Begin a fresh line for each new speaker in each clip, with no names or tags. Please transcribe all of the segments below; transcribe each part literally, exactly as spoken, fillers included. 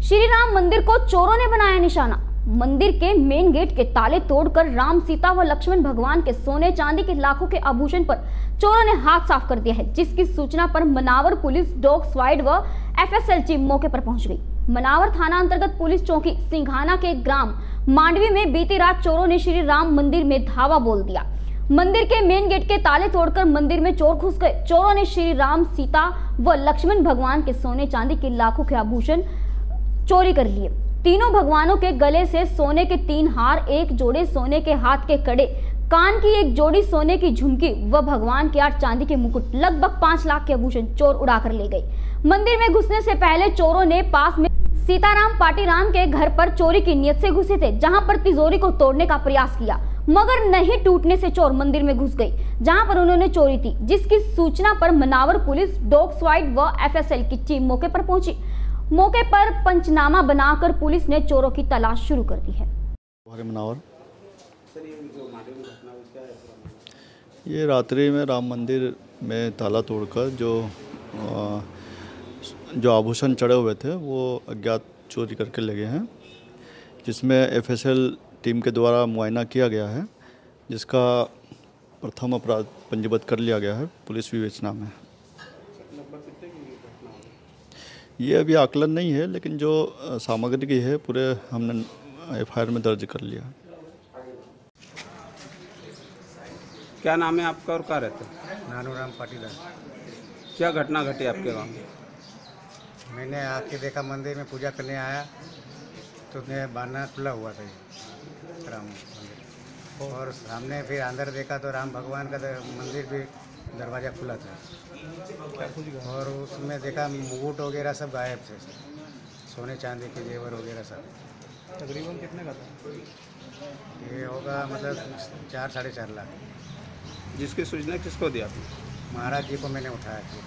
श्री राम मंदिर को चोरों ने बनाया निशाना। मंदिर के मेन गेट के ताले तोड़कर राम, सीता व लक्ष्मण भगवान के सोने चांदी के लाखों के आभूषण पर चोरों ने हाथ साफ कर दिया है, जिसकी सूचना पर मनावर पुलिस, डॉग स्क्वाड व एफएसएल टीम मौके पर पहुंच गई। मनावर थाना अंतर्गत पुलिस चौकी सिंघाना के ग्राम मांडवी में बीती रात चोरों ने श्री राम मंदिर में धावा बोल दिया। मंदिर के मेन गेट के ताले तोड़कर मंदिर में चोर घुस गए। चोरों ने श्री राम, सीता व लक्ष्मण भगवान के सोने चांदी के लाखों के आभूषण चोरी कर लिए। तीनों भगवानों के गले से सोने के तीन हार, एक जोड़े सोने के हाथ के कड़े, कान की एक जोड़ी सोने की झुमकी व भगवान के आठ चांदी के मुकुट, लगभग पांच लाख के आभूषण चोर उड़ाकर ले गए। मंदिर में घुसने से पहले चोरों ने पास में सीताराम पाटीराम के घर पर चोरी की नियत से घुसे थे, जहां पर तिजोरी को तोड़ने का प्रयास किया, मगर नहीं टूटने से चोर मंदिर में घुस गई, जहां पर उन्होंने चोरी की, जिसकी सूचना पर मनावर पुलिस, डॉग स्क्वाड व एफएसएल की टीम मौके पर पहुंची। मौके पर पंचनामा बनाकर पुलिस ने चोरों की तलाश शुरू कर दी है।
मनावर ये रात्रि में राम मंदिर में ताला तोड़कर जो जो आभूषण चढ़े हुए थे वो अज्ञात चोरी करके ले गए हैं, जिसमें एफएसएल टीम के द्वारा मुआयना किया गया है, जिसका प्रथम अपराध पंजीबद्ध कर लिया गया है पुलिस विवेचना में। ये अभी आकलन नहीं है, लेकिन जो सामग्री की है पूरे हमने एफआईआर में दर्ज कर लिया।
क्या नाम है आपका और कहाँ रहते हैं?
नानूराम पाटीदार।
क्या घटना घटी आपके गांव में?
मैंने आके देखा, मंदिर में पूजा करने आया तो उसने बारना खुला हुआ था राम मंदिर, और सामने फिर अंदर देखा तो राम भगवान का मंदिर भी दरवाज़ा खुला था, और उसमें देखा मुकुट वगैरह सब गायब थे, सोने चांदी के जेवर वगैरह सब।
तकरीबन कितने का था?
ये होगा मतलब चार साढ़े चार लाख।
जिसकी सूचना किसको दी आपने?
महाराज जी को मैंने उठाया थी।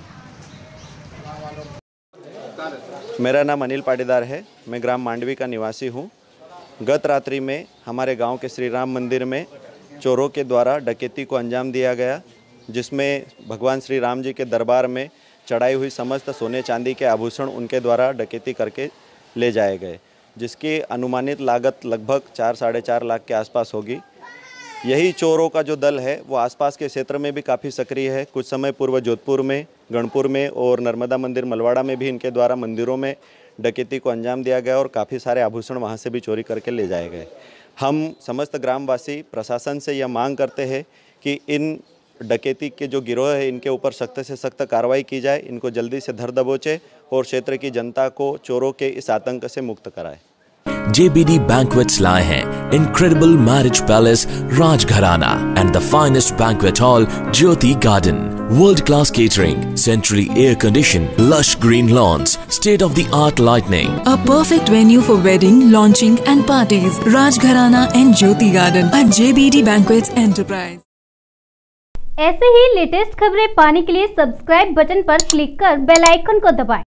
मेरा नाम अनिल पाटीदार है, मैं ग्राम मांडवी का निवासी हूँ। गत रात्रि में हमारे गांव के श्री राम मंदिर में चोरों के द्वारा डकैती को अंजाम दिया गया, जिसमें भगवान श्री राम जी के दरबार में चढ़ाई हुई समस्त सोने चांदी के आभूषण उनके द्वारा डकैती करके ले जाए गए, जिसकी अनुमानित लागत लगभग चार साढ़े चार लाख के आसपास होगी। यही चोरों का जो दल है वो आसपास के क्षेत्र में भी काफ़ी सक्रिय है। कुछ समय पूर्व जोधपुर में, गणपुर में और नर्मदा मंदिर मलवाड़ा में भी इनके द्वारा मंदिरों में डकैती को अंजाम दिया गया और काफ़ी सारे आभूषण वहाँ से भी चोरी करके ले जाए गए। हम समस्त ग्रामवासी प्रशासन से यह मांग करते हैं कि इन डकैती के जो गिरोह है इनके ऊपर सख्त से सख्त कार्रवाई की जाए, इनको जल्दी से धर दबोचे और क्षेत्र की जनता को चोरों के इस आतंक से मुक्त कराए।
J B D Banquets लाए हैं incredible marriage palace Rajgharana and the finest banquet hall Jyoti Garden. World class catering, centrally air conditioned, lush green lawns, state of the art lighting.
A perfect venue for wedding, launching and parties. Rajgharana and Jyoti Garden at J B D Banquets Enterprise.
ऐसे ही latest खबरें पाने के लिए subscribe button पर click कर bell icon को दबाएं।